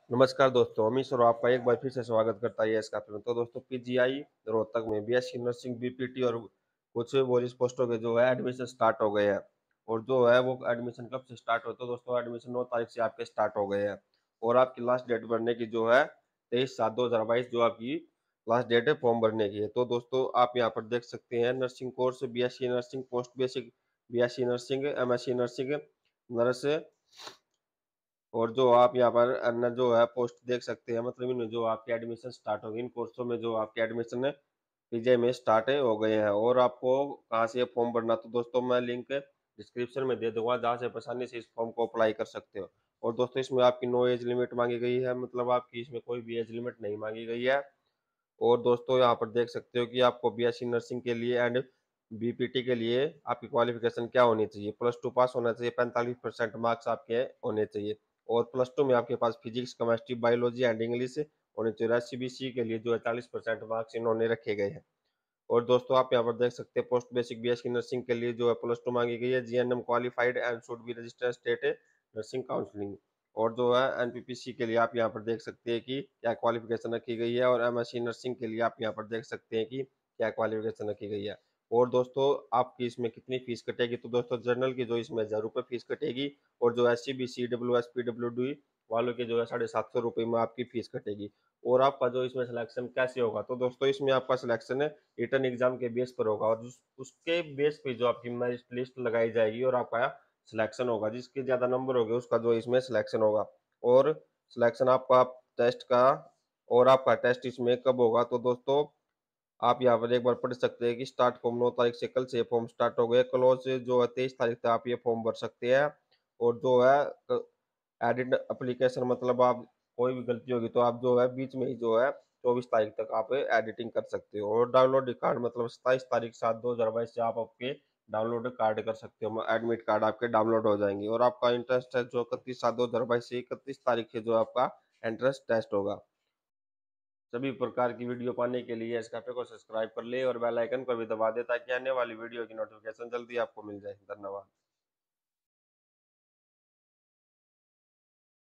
नमस्कार दोस्तों, अमीश और आपका एक बार फिर से स्वागत करता है यस कैफे में। तो दोस्तों पीजीआई रोहतक में बीएससी नर्सिंग बीपीटी और कुछ बोरिस पोस्टों के जो है एडमिशन स्टार्ट हो गए हैं। और जो है वो एडमिशन कब से स्टार्ट होता है दोस्तों? एडमिशन 9 तारीख से आपके स्टार्ट हो गए हैं। और आपकी लास्ट डेट भरने की जो है 23/7/2022 जो आपकी लास्ट डेट है फॉर्म भरने की है। तो दोस्तों आप यहाँ पर देख सकते हैं nursing course, BSc nursing, post basic BSc nursing, MSc nursing, nurse, और जो आप यहाँ पर अन्य जो है पोस्ट देख सकते हैं, मतलब इनमें जो आपके एडमिशन स्टार्ट होंगे, इन कोर्सों में जो आपके एडमिशन है पीजीआई में स्टार्ट है हो गए हैं। और आपको कहाँ से ये फॉर्म भरना, तो दोस्तों मैं लिंक डिस्क्रिप्शन में दे दूंगा, जहाँ से आसानी से इस फॉर्म को अप्लाई कर सकते हो। और दोस्तों इसमें आपकी नो एज लिमिट मांगी गई है, मतलब आपकी इसमें कोई भी एज लिमिट नहीं मांगी गई है। और दोस्तों यहाँ पर देख सकते हो कि आपको बीएससी नर्सिंग के लिए एंड बीपीटी के लिए आपकी क्वालिफिकेशन क्या होनी चाहिए। +2 पास होना चाहिए, 45% मार्क्स आपके होने चाहिए। और +2 में आपके पास physics, chemistry, biology and English होनी चाहिए। सीबीएसई के लिए जो है 40% मार्क्स इन्होंने रखे गए हैं। और दोस्तों आप यहाँ पर देख सकते हैं पोस्ट बेसिक बीएससी नर्सिंग के लिए जो है +2 मांगी गई है। GNM qualified and should be registered state nursing counselling. और जो है एनपीपीसी के लिए आप यहाँ पर देख सकते हैं कि क्या क्वालिफिकेशन रखी गई है। और एमएससी नर्सिंग के लिए आप यहाँ पर देख सकते हैं कि क्या क्वालिफिकेशन रखी गई है। और दोस्तों आपकी इसमें कितनी फीस कटेगी, तो दोस्तों जनरल की जो इसमें 1000 रुपये फीस कटेगी। और जो S C B C W S P W D वालों के जो है 750 रुपये में आपकी फीस कटेगी। और आपका जो इसमें सिलेक्शन कैसे होगा, तो दोस्तों इसमें आपका सिलेक्शन है रिटर्न एग्जाम के बेस पर होगा। और उसके बेस पे जो आपकी मेरिट लिस्ट लगाई जाएगी और आपका सिलेक्शन होगा। जिसके ज्यादा नंबर होंगे उसका जो इसमें सिलेक्शन होगा। और सिलेक्शन आपका टेस्ट का, और आपका टेस्ट इसमें कब होगा, तो दोस्तों आप यहाँ पर एक बार पढ़ सकते हैं कि स्टार्ट फॉर्म 9 तारीख से, कल से फॉर्म स्टार्ट हो गए। क्लोज से जो है 23 तारीख तक आप ये फॉर्म भर सकते हैं। और जो है एडिट एप्लीकेशन, मतलब आप कोई भी गलती होगी तो आप जो है बीच में ही जो है 24 तारीख तक आप एडिटिंग कर सकते हो। और डाउनलोड कार्ड मतलब 27 तारीख 7/2022 से आप आपके डाउनलोड कार्ड कर सकते हो। एडमिट कार्ड आपके डाउनलोड हो जाएंगे। और आपका इंट्रेंस टेस्ट जो 31/7/2022 से 31 तारीख से जो आपका एंट्रेंस टेस्ट होगा। सभी प्रकार की वीडियो पाने के लिए इस कैफे को सब्सक्राइब कर ले और बेल आइकन पर भी दबा दे, ताकि आने वाली वीडियो की नोटिफिकेशन जल्दी आपको मिल जाए। धन्यवाद।